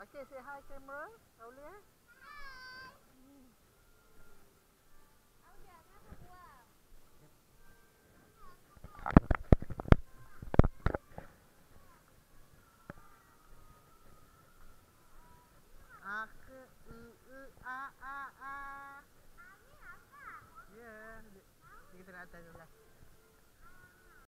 Okay, say hi camera. Aulia. Aku a. Ya, di kita atas.